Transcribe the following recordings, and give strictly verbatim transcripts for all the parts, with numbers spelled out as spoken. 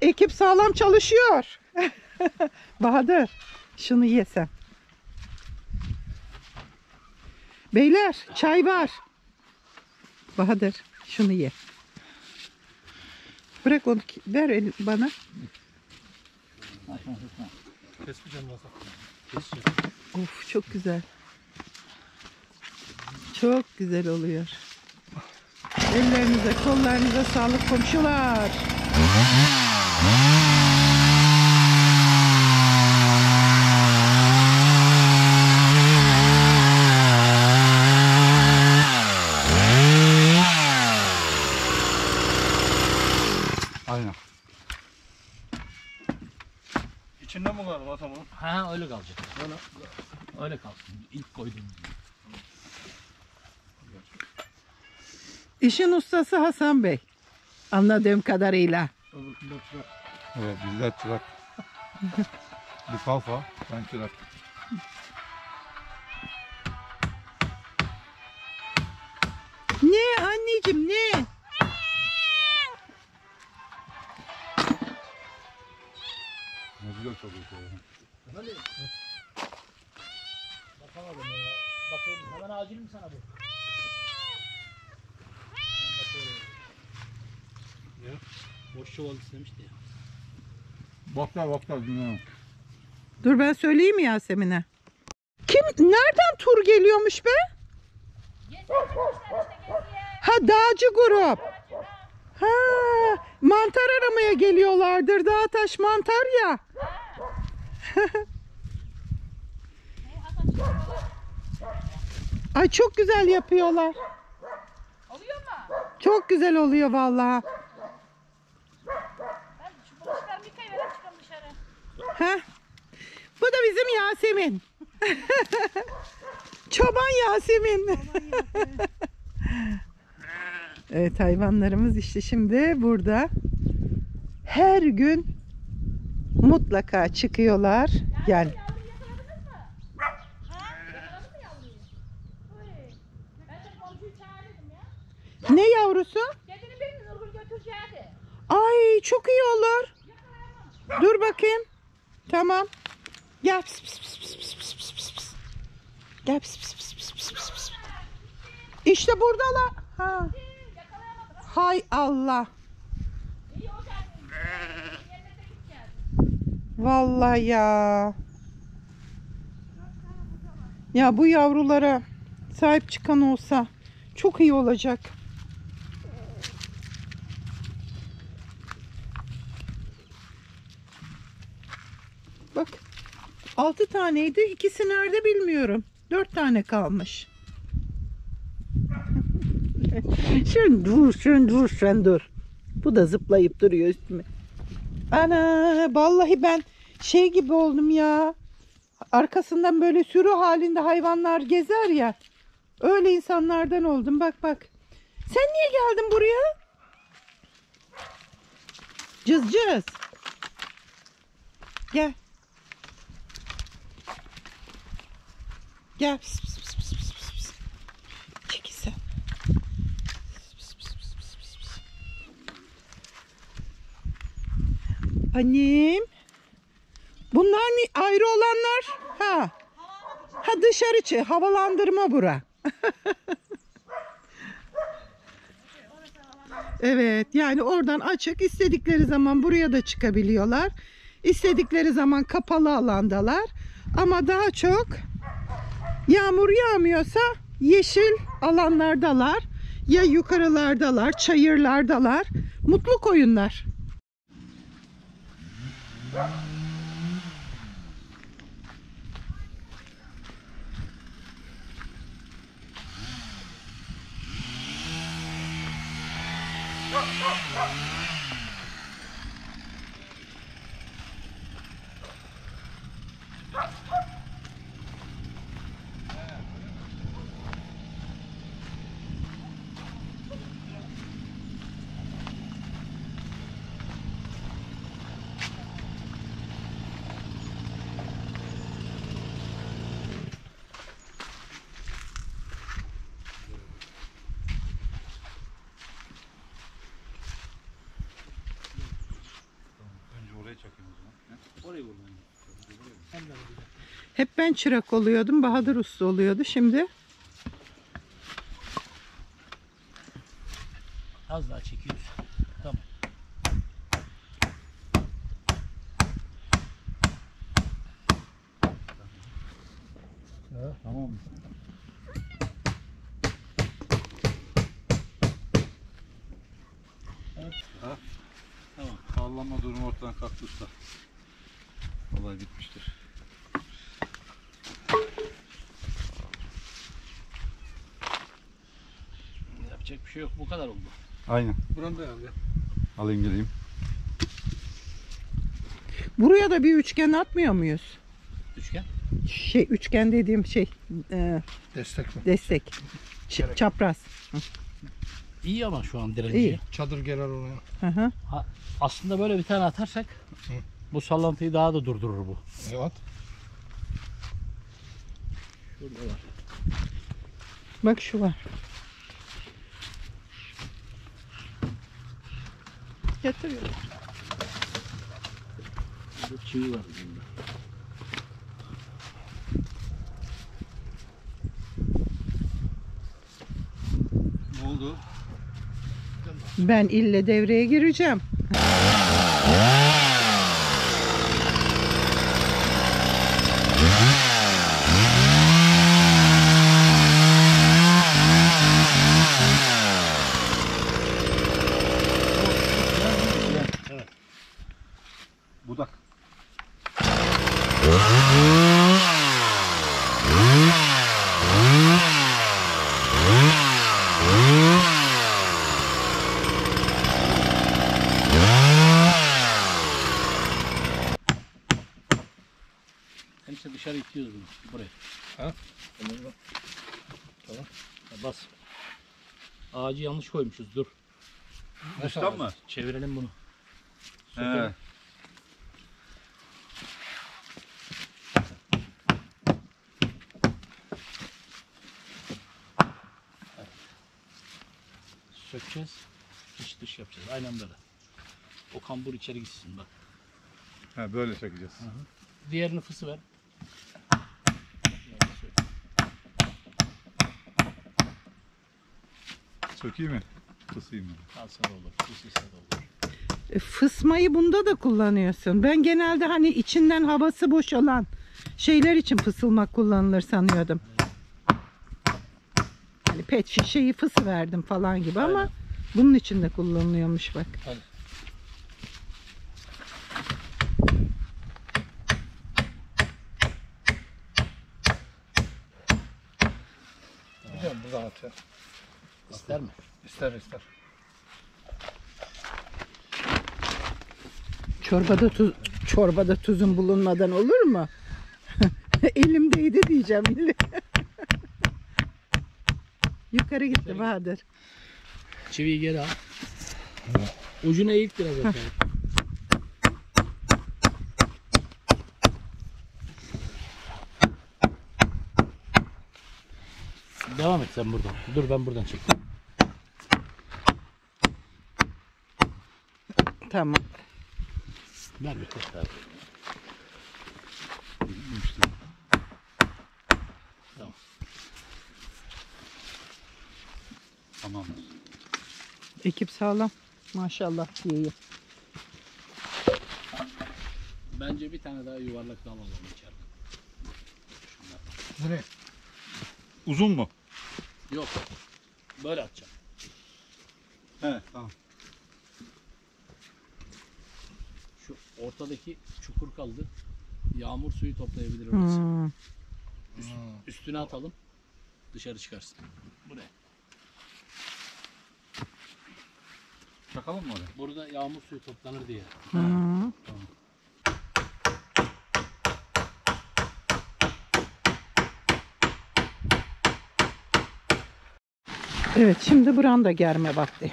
ekip sağlam çalışıyor. Bahadır, şunu yesem. Beyler, çay var. Bahadır, şunu ye. Bırak onu, ver el bana. Of, çok güzel. Çok güzel oluyor. Ellerinize, kollarınıza sağlık komşular. Aynen. İçinde mi kaldı Hasan o? Ha öyle kalacak. Öyle, öyle kalsın. İlk koyduğum. İşin ustası Hasan Bey. Anladığım kadarıyla. Evet, bizler çırak. Bu kalfa, ben çırak. Ne anneciğim ne? Ne güzel çalışıyor. Öyle. Bakamadım ya. Bakayım hemen acil mi sana bu? Ya. Boş çuval istemişti ya. Baklar baklar dinleyelim. Dur ben söyleyeyim mi Yasemin'e? Kim? Nereden tur geliyormuş be? Ha, dağcı grup. Ha, mantar aramaya geliyorlardır. Dağ taş mantar ya. Ay çok güzel yapıyorlar. Oluyor mu? Çok güzel oluyor vallahi. Ben şu bulaşıklarımı yıkayıp verip çıkalım dışarı. Heh. Bu da bizim Yasemin. Çoban Yasemin. Evet, hayvanlarımız işte şimdi burada. Her gün mutlaka çıkıyorlar. Gel. Yavruyu yakaladınız mı? Ha? Yakaladın mı yavruyu? Oy. Ben seni komşuyu çağırdım ya. Ne yavrusu? Kedinin birini Nurgül götüreceğiydi. Ay çok iyi olur. Dur bakayım. Tamam. Gel. Pis, pis, pis, pis, pis, pis, pis, pis, pis. Gel. Pis, pis, pis, pis, pis, pis, pis. İşte buradalar. Ha. Hay Allah. İyi o geldin. Yerine de git geldin. Vallahi ya. Ya bu yavrulara sahip çıkan olsa çok iyi olacak. Bak. Altı taneydi. İkisi nerede bilmiyorum. Dört tane kalmış. Sen dur, sen dur, sen dur. Bu da zıplayıp duruyor üstüme. Ana, vallahi ben şey gibi oldum ya. Arkasından böyle sürü halinde hayvanlar gezer ya. Öyle insanlardan oldum. Bak bak. Sen niye geldin buraya? Cız cız. Gel. Gel. Pis, pis, pis, pis, pis, pis, pis. Çekil sen. Pis, pis, pis, pis, pis, pis. Annem. Bunlar ne? Ayrı olanlar. Ha. Ha, dışarı çık. Havalandırma bura. Evet, yani oradan açık, istedikleri zaman buraya da çıkabiliyorlar. İstedikleri zaman kapalı alandalar. Ama daha çok yağmur yağmıyorsa yeşil alanlardalar. Ya yukarılardalar, çayırlardalar. Mutlu koyunlar. Hep ben çırak oluyordum. Bahadır usta oluyordu. Şimdi Az daha çekiyoruz. Tamam. Tamam mı? Ha? Tamam. Sallama durumu ortadan kalktı usta. Olay bitmiştir. Yapacak bir şey yok. Bu kadar oldu. Aynen. Buranı da abi. Alayım geleyim. buraya da bir üçgen atmıyor muyuz? Üçgen. Şey üçgen dediğim şey e, Destek mi? destek. Ç- çapraz. İyi ama şu an direnci. İyi. Çadır gelir oraya. Hı hı. Ha, aslında böyle bir tane atarsak bu sallantıyı daha da durdurur bu. Evet. Şurada var. Bak şu var. Getiriyorum. Burada çivi var bunda. Ne oldu? Ben ille devreye gireceğim. Budak. Hepsi dışarı itiyoruz bunu. Buraya. Ha? Ha, bas. Ağacı yanlış koymuşuz. Dur. Dıştan mı? Çevirelim bunu. He. Sökeceğiz. İç dış yapacağız. Aynen böyle. O kambur içeri gitsin bak. He, böyle çekeceğiz. Diğerini fısı ver. Sökeyim mi? Kısayım mı? Kalsa da olur. Fısıysa da olur. E, Fısmayı bunda da kullanıyorsun. Ben genelde hani içinden havası boşalan şeyler için fısılmak kullanılır sanıyordum. Hani pet şişeyi fısı verdim falan gibi ama Aynen. bunun için de kullanılıyormuş bak. Hadi. Hocam buradan atıyor. İster mi? İster ister. Çorbada tuz, çorbada tuzun bulunmadan olur mu? Elimdeydi diyeceğim. Yukarı gitti Bahadır. Çiviyi geri al. Ucuna eğik biraz aşağı. Devam et sen buradan. Dur ben buradan çekeyim. Tamam. Ver bir test abi. Tamam. Tamam. Ekip sağlam. Maşallah diyeyim. Bence bir tane daha yuvarlak dal alalım içeri. Nereye? Uzun mu? Yok. Böyle atacağım. He, tamam. Şu ortadaki çukur kaldı. Yağmur suyu toplayabilir orası. Hmm. Üst, üstüne atalım. Dışarı çıkarsın. Buraya. Çakalım mı oraya? Burada yağmur suyu toplanır diye. Hmm. Evet, şimdi branda germe vakti.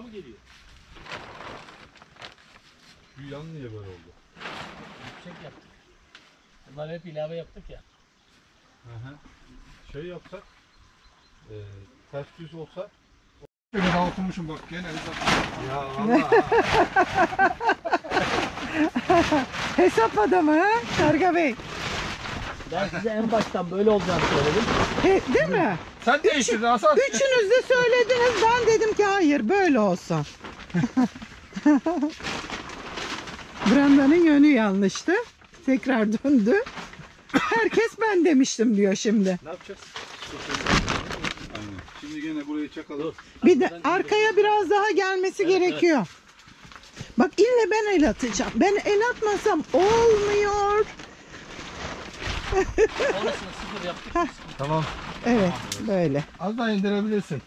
mı geliyor? Şu yan niye böyle oldu? Yüksek yaptık. Bunlar hep ilave yaptık ya. Hı hı. Şey yapsak, e, ters düz olsa. Bir daha okumuşum bak gene. Ya Allah. Hesap adamı ha Karga Bey. Ben size en baştan böyle olacağını söyledim. He, değil mi? Sen değiştirdin Hasan. Üçünüz de söylediniz. Ben dedim ki hayır böyle olsun. Branda'nın yönü yanlıştı. Tekrar döndü. Herkes ben demiştim diyor şimdi. Ne yapacağız? Aynen. Şimdi gene burayı çakalım. Bir de arkaya biraz daha gelmesi Evet, gerekiyor. Bak ille ben el atacağım. Ben el atmasam olmuyor. Orasını sıfır yaptık. Tamam. Evet böyle. Az daha indirebilirsin.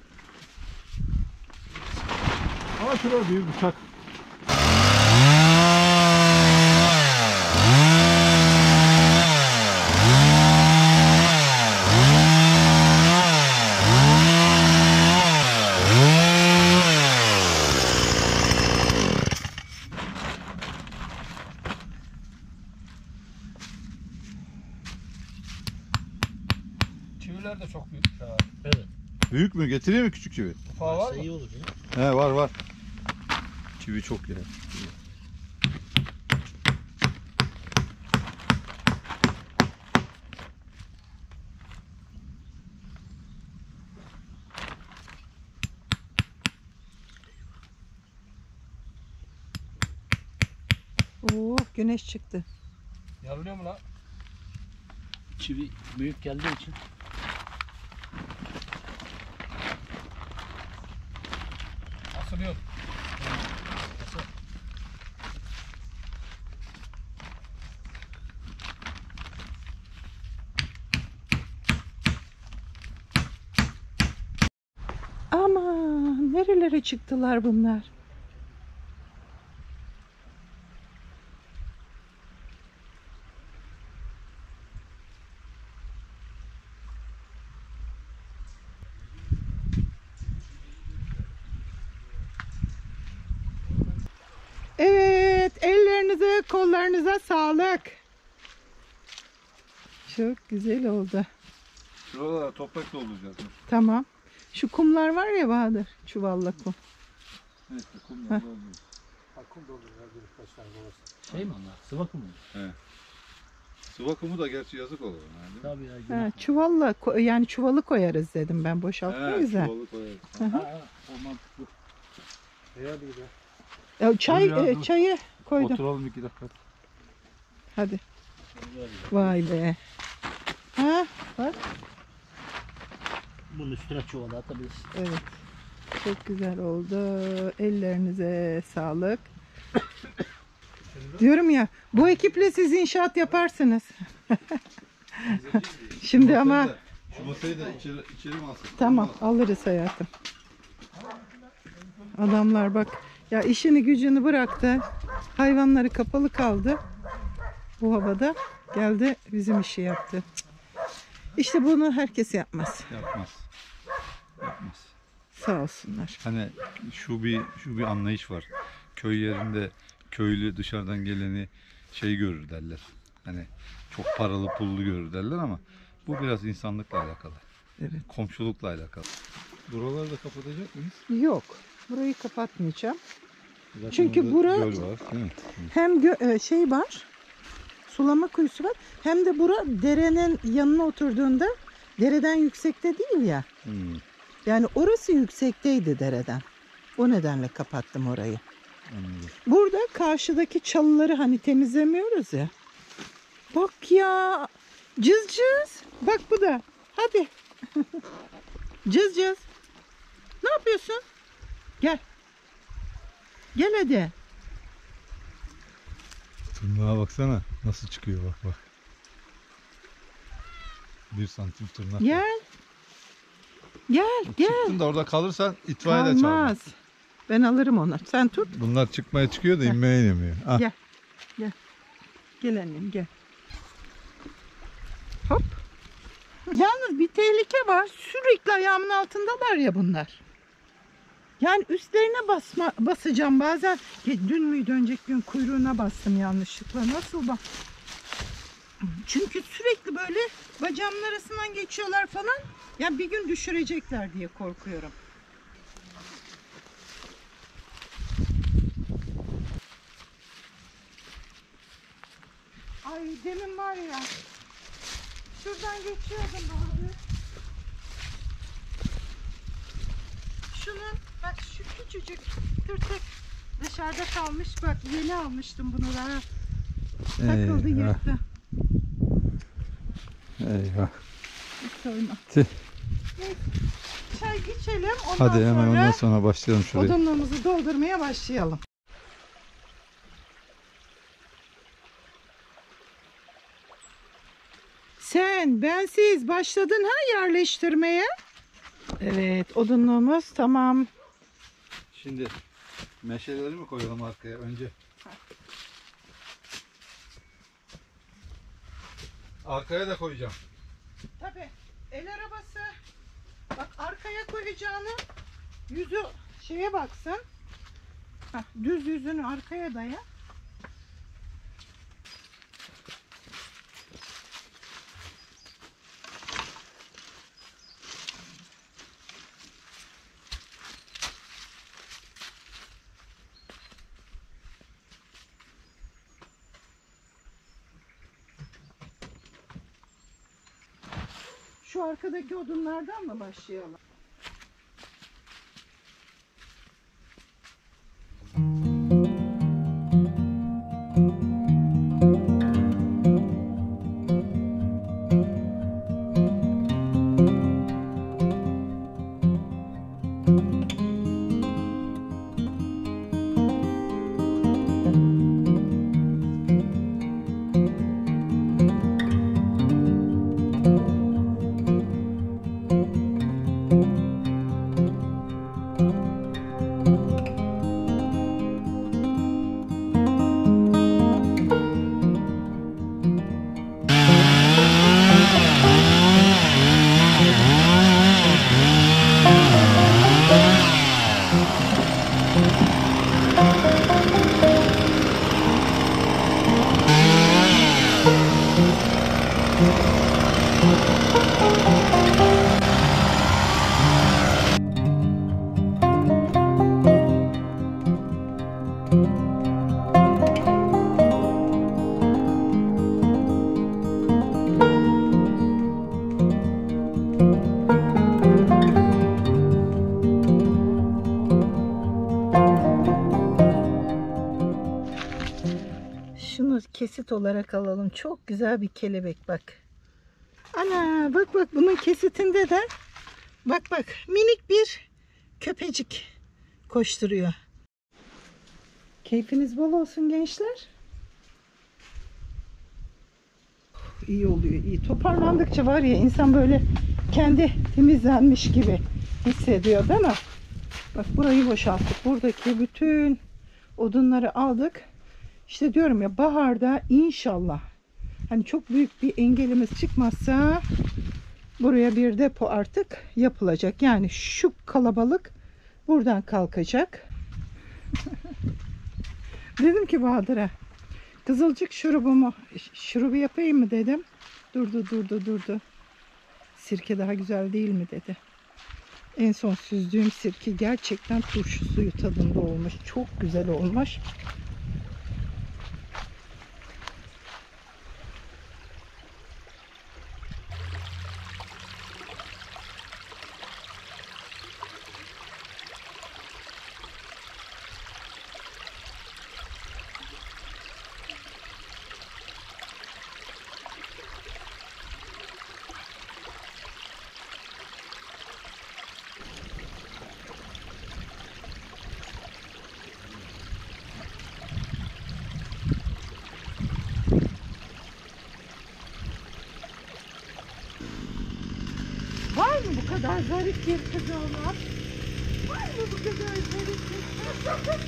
Ama şurada büyük bıçak. Çiviler de çok büyük. Ya. Evet. Büyük mü? Getireyim mi küçük çivi? Ufağı var mı? İyi olur ya. He var var. Çivi çok ya. Oo güneş çıktı. Yarılıyor mu lan? Çivi büyük geldiği için. Asılıyor. Aman nerelere çıktılar bunlar? Evet, ellerinize, kollarınıza sağlık. Çok güzel oldu. Şuralara toprak dolduracağız. Tamam. Şu kumlar var ya Bahadır, çuvalla kum. Evet, kumla dolduruyoruz. Akım dolduruyor birkaç tane babası. Şey mi onlar? Sıva kumu mu? Sıva kumu da gerçi yazık olur. Yani. Tabii ya. Ha, günah. çuvalla, ko- yani çuvalı koyarız dedim ben, boşaltmayız da. çuvalı koyarız. Ha, ha, o mantıklı. Eğer değil ya. Ya çay, Dur ya, e, dur. çayı koydum. Oturalım iki dakika. Hadi. Vay be. Ha, bak. Bunun üstüne çuvala atabilirsin. Evet. Çok güzel oldu. Ellerinize sağlık. Diyorum ya, bu ekiple siz inşaat yaparsınız. Şimdi ama Şu masayı da içeri, içeri mi alsak? tamam alırız hayatım. Adamlar bak ya işini gücünü bıraktı. Hayvanları kapalı kaldı. Bu havada geldi bizim işi yaptı. İşte bunu herkes yapmaz. Yapmaz. Yapmaz. Sağ olsunlar. Hani şu bir şu bir anlayış var. Köy yerinde köylü dışarıdan geleni şey görür derler. Hani çok paralı pullu görür derler ama bu biraz insanlıkla alakalı. Evet. Komşulukla alakalı. Buraları da kapatacak mıyız? Yok. Burayı kapatmayacağım. Zaten Çünkü orada bura- göl var, değil mi? Hem gö- e, şey var. Sulama kuyusu var. Hem de bura derenin yanına oturduğunda dereden yüksekte değil ya. Hmm, Yani orası yüksekteydi dereden. O nedenle kapattım orayı. anladım. Burada karşıdaki çalıları hani temizlemiyoruz ya. Bak ya. Cız cız. Bak bu da. Hadi. Cız cız. Ne yapıyorsun? Gel. Gel hadi. Tırnağa baksana nasıl çıkıyor bak bak. Bir santim tırnak. Gel. Gel gel. Çıktın da orada kalırsan itfaiye de çağırma. Kalmaz. Ben alırım onu. Sen tut. Bunlar çıkmaya çıkıyor da inmeye inemiyor. Ah. Gel. Gel annem gel. Hop. Yalnız bir tehlike var. Sürekli ayağımın altındalar ya bunlar. Yani üstlerine basma, basacağım bazen. Dün müydü önceki gün kuyruğuna bastım yanlışlıkla. Nasıl bak? Çünkü sürekli böyle bacağımın arasından geçiyorlar falan. Ya bir gün düşürecekler diye korkuyorum. Ay demin var ya. Şuradan geçiyordum abi. Şunun bak şu küçücük tırtık dışarıda kalmış. Bak yeni almıştım bunu daha. Takıldı Eyvah. yırttı. Eyvah. Hiç sorma. Tüh. Neyse, çay içelim. Ondan Hadi hemen sonra ondan sonra başlayalım şuraya. odunlarımızı doldurmaya başlayalım. Sen bensiz başladın ha yerleştirmeye. Evet, odunluğumuz tamam. Şimdi meşaleleri mi koyalım arkaya önce? Arkaya da koyacağım. Tabii el arabası. Bak arkaya koyacağını yüzü şeye baksın. Hah, düz yüzünü arkaya daya. Şu arkadaki odunlardan mı başlayalım? Şunu kesit olarak alalım. Çok güzel bir kelebek bak. Ana bak bak bunun kesitinde de bak bak minik bir köpecik koşturuyor. Keyfiniz bol olsun gençler. İyi oluyor, iyi. Toparlandıkça var ya insan böyle kendi temizlenmiş gibi hissediyor değil mi? Bak burayı boşalttık. Buradaki bütün odunları aldık. İşte diyorum ya baharda inşallah hani çok büyük bir engelimiz çıkmazsa buraya bir depo artık yapılacak. Yani şu kalabalık buradan kalkacak. Dedim ki Bahadır'a kızılcık şurubumu şurubu yapayım mı dedim. Durdu durdu durdu. Sirke daha güzel değil mi dedi. En son süzdüğüm sirke gerçekten turşu suyu tadında olmuş. Çok güzel olmuş. Var mı bu kadar zarif bir kız olmak? Var mı bu kadar zarif bir kız?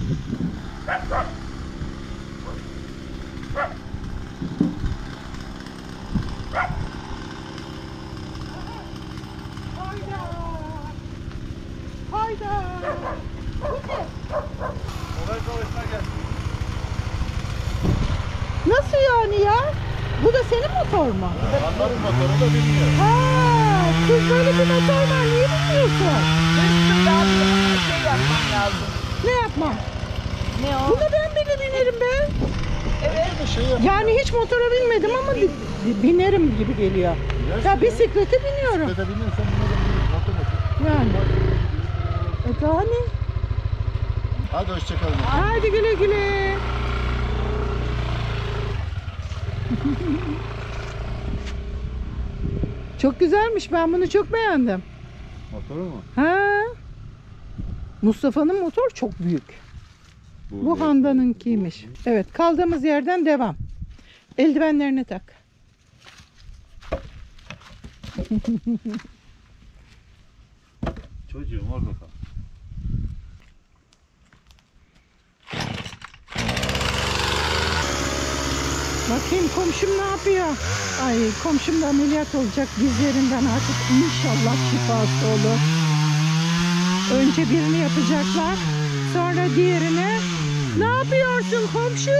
Hayda. Hayda. Olay dolayısına gel. Nasıl yani ya? Bu da senin motor mu? Anlat motoru da bilmiyorum. Ha, siz böyle bir motor var, niye bilmiyorsun? Daha bir şey yapmam lazım. Ne yapmam? Ne o? Bunu ben bile binerim be. Evet. Yani hiç motora binmedim ama bi- bi- binerim gibi geliyor. Ya bisiklete biniyorum. Bisiklete biniyorsan buna da Yani. E daha ne? Hadi hoşçakalın. Hadi güle güle. Çok güzelmiş. Ben bunu çok beğendim. Motoru mu? Ha. Mustafa'nın motor çok büyük. Bu Handa'nınkiymiş. Evet, kaldığımız yerden devam. Eldivenlerini tak. Çocuğum orada kal. Bakayım komşum ne yapıyor? Ay, komşum da ameliyat olacak dizlerinden, artık inşallah şifası olur. Önce birini yapacaklar, sonra diğerine. Ne yapıyorsun komşu?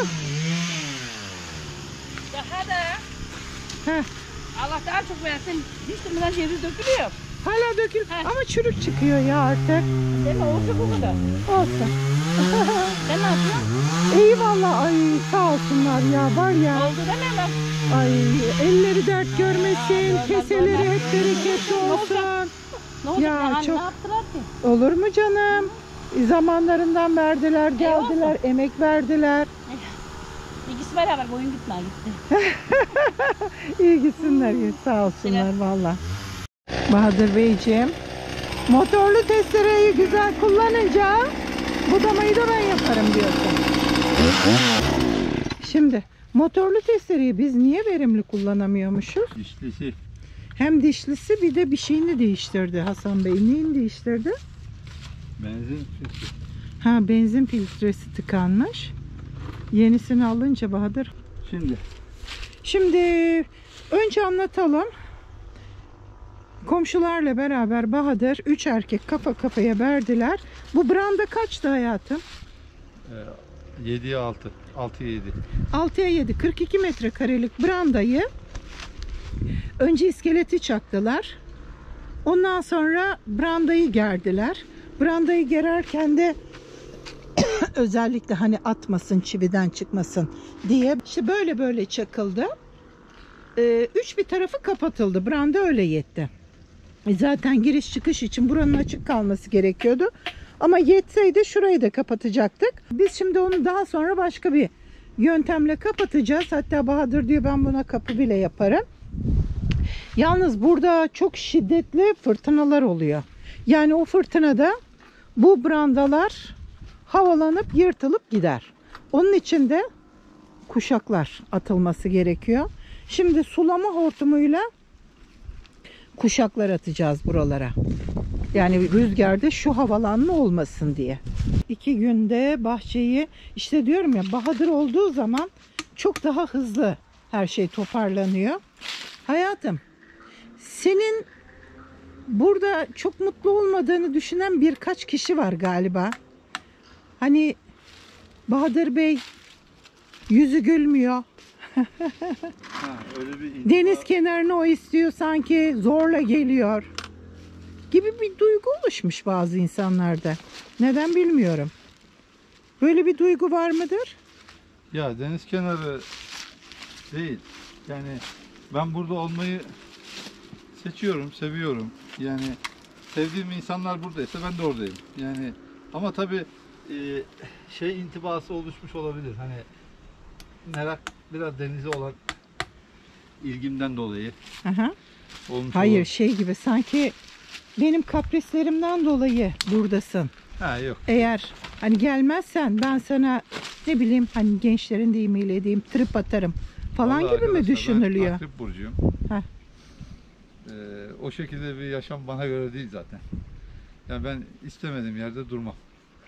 Daha da Heh, Allah daha çok versin. Hiç durmadan ceviz dökülüyor. hala dökül Heh. ama çürük çıkıyor ya artık. Değil mi? Olacak o kadar. Olsun. Sen ne yapıyorsun? İyi vallahi, ay sağ olsunlar ya, var ya. Oldu deme lan. Ay, elleri dert görmesin, keseleri hep bereketli olsun. Ne oldu? Ya, Ya, çok- Ne yaptılar ki? Olur mu canım? Zamanlarından verdiler, geldiler, emek verdiler. İkisi beraber boyun gitme gitti. İyi gitsinler, iyi, sağ olsunlar valla. Bahadır Beyciğim, motorlu testereyi güzel kullanınca budamayı da ben yaparım diyorsun. Şimdi motorlu testereyi biz niye verimli kullanamıyormuşuz? Dişlisi. Hem dişlisi, bir de bir şeyini değiştirdi Hasan Bey. Neyini değiştirdi? Benzin filtre. Ha, benzin filtresi tıkanmış. Yenisini alınca Bahadır. Şimdi Şimdi önce anlatalım. Komşularla beraber Bahadır üç erkek kafa kafaya verdiler. Bu branda kaçtı hayatım? yediye altı. altıya yedi. altıya yedi, kırk iki metrekarelik brandayı önce iskeleti çaktılar. Ondan sonra brandayı gerdiler. Brandayı gererken de özellikle hani atmasın, çividen çıkmasın diye işte böyle böyle çakıldı. Ee, üç bir tarafı kapatıldı. Branda öyle yetti. E zaten giriş çıkış için buranın açık kalması gerekiyordu. Ama yetseydi şurayı da kapatacaktık. Biz şimdi onu daha sonra başka bir yöntemle kapatacağız. Hatta Bahadır diyor ben buna kapı bile yaparım. Yalnız burada çok şiddetli fırtınalar oluyor. Yani o fırtınada bu brandalar havalanıp yırtılıp gider. Onun için de kuşaklar atılması gerekiyor. Şimdi sulama hortumuyla kuşaklar atacağız buralara. Yani rüzgarda şu havalanma olmasın diye. İki günde bahçeyi, işte diyorum ya, Bahadır olduğu zaman çok daha hızlı her şey toparlanıyor. Hayatım, senin burada çok mutlu olmadığını düşünen birkaç kişi var galiba. Hani Bahadır Bey yüzü gülmüyor. Ha, öyle bir intiba- Deniz kenarını o istiyor, sanki zorla geliyor gibi bir duygu oluşmuş bazı insanlarda. Neden bilmiyorum. Böyle bir duygu var mıdır? Ya deniz kenarı değil. Yani ben burada olmayı seçiyorum, seviyorum. Yani sevdiğim insanlar buradaysa ben de oradayım. Yani ama tabii e, şey intibası oluşmuş olabilir. Hani merak, biraz denize olan ilgimden dolayı Aha. olmuş Hayır, olabilir. şey gibi, sanki benim kaprislerimden dolayı buradasın. Ha yok. Eğer hani gelmezsen ben sana, ne bileyim, hani gençlerin deyimiyle diyeyim, trip atarım falan Vallahi gibi mi arkadaşlar, düşünülüyor? Ben Akrep burcuyum. Heh. Ee, o şekilde bir yaşam bana göre değil zaten. Yani ben istemediğim yerde durmam.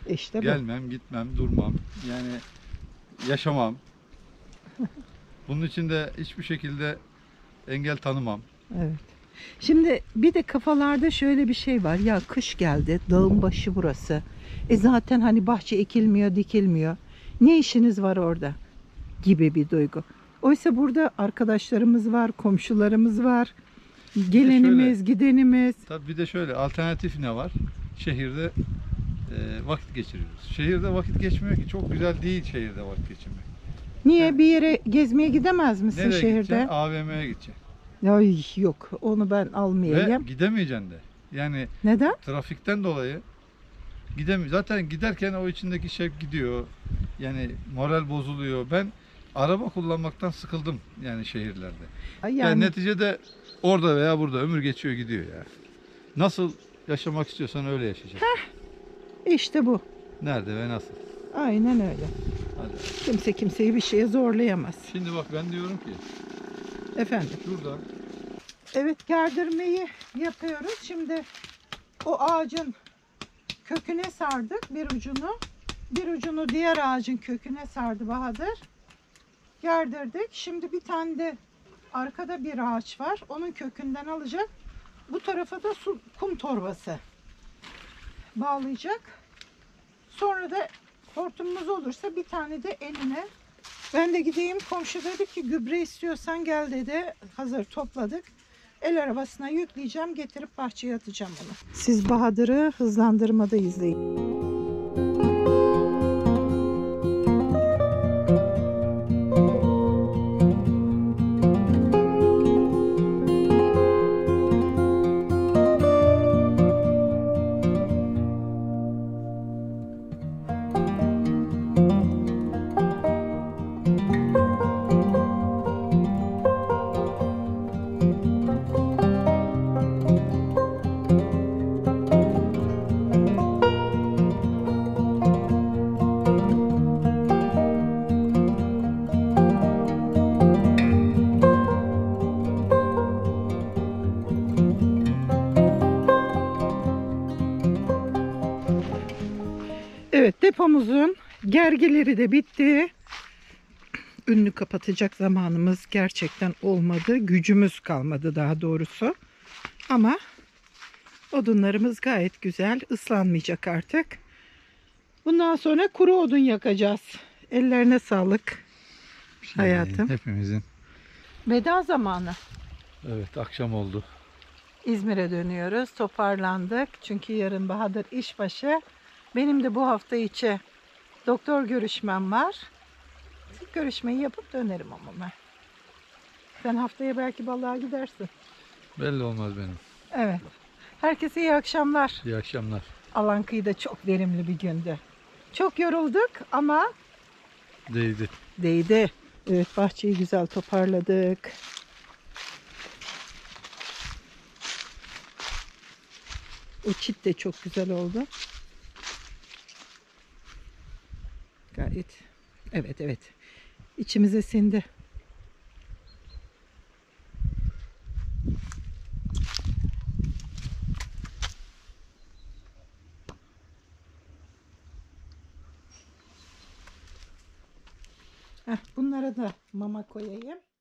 İşte bu. Gelmem, gitmem, durmam. Yani yaşamam. Bunun için de hiçbir şekilde engel tanımam. Evet. Şimdi bir de kafalarda şöyle bir şey var. Ya kış geldi, dağın başı burası. E zaten hani bahçe ekilmiyor, dikilmiyor. Ne işiniz var orada? Gibi bir duygu. Oysa burada arkadaşlarımız var, komşularımız var. Gelenimiz, gidenimiz. Tabii bir de şöyle alternatif ne var? Şehirde e, vakit geçiriyoruz. Şehirde vakit geçmiyor ki. Çok güzel değil şehirde vakit geçirmek. Niye bir yere gezmeye gidemez misin Nereye şehirde? gideceksin? A V M'ye gideceksin. Ay yok, onu ben Ve almayayım. gidemeyeceksin de. Yani Neden? trafikten dolayı gidemi zaten giderken o içindeki şevk gidiyor. Yani moral bozuluyor. Ben araba kullanmaktan sıkıldım yani şehirlerde. Yani, Yani neticede orada veya burada ömür geçiyor gidiyor ya. Nasıl yaşamak istiyorsan öyle yaşayacaksın. işte bu. Nerede ve nasıl? Aynen öyle. Hadi. Kimse kimseyi bir şeye zorlayamaz. Şimdi bak ben diyorum ki Efendim. şuradan Evet, gerdirmeyi yapıyoruz. Şimdi o ağacın köküne sardık bir ucunu. Bir ucunu diğer ağacın köküne sardı Bahadır. Gerdirdik. Şimdi bir tane de arkada bir ağaç var. Onun kökünden alacak. Bu tarafa da su, kum torbası bağlayacak. Sonra da hortumumuz olursa bir tane de eline. Ben de gideyim, komşu dedi ki gübre istiyorsan gel dedi. Hazır topladık. El arabasına yükleyeceğim, getirip bahçeye atacağım onu. Siz Bahadır'ı hızlandırmada izleyin. Evet, depomuzun gergeleri de bitti. Ünlü kapatacak zamanımız gerçekten olmadı. Gücümüz kalmadı daha doğrusu. Ama odunlarımız gayet güzel. Islanmayacak artık. Bundan sonra kuru odun yakacağız. Ellerine sağlık hayatım. hepimizin. Veda zamanı. Evet akşam oldu. İzmir'e dönüyoruz. Toparlandık. Çünkü yarın Bahadır işbaşı. Benim de bu hafta içi doktor görüşmem var. Görüşmeyi yapıp dönerim ama ben. Sen haftaya belki balığa gidersin. Belli olmaz benim. Evet. Herkese iyi akşamlar. İyi akşamlar. Alankı'da çok verimli bir gündü. Çok yorulduk ama Değdi. değdi. Evet, bahçeyi güzel toparladık. O çit de çok güzel oldu. Gayet. Evet evet. İçimize sindi. Heh, bunlara da mama koyayım.